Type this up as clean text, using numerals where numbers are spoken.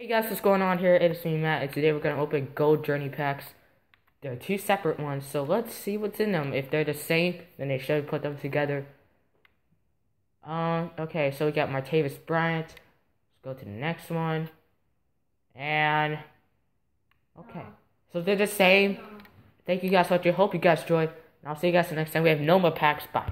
Hey guys, what's going on here? It's me, Matt, and today we're going to open gold journey packs. There are two separate ones, so let's see what's in them. If they're the same, then they should put them together. Okay, so we got Martavis Bryant. Let's go to the next one. And, okay. So they're the same. Thank you guys for watching. Hope you guys enjoyed. And I'll see you guys the next time. We have no more packs. Bye.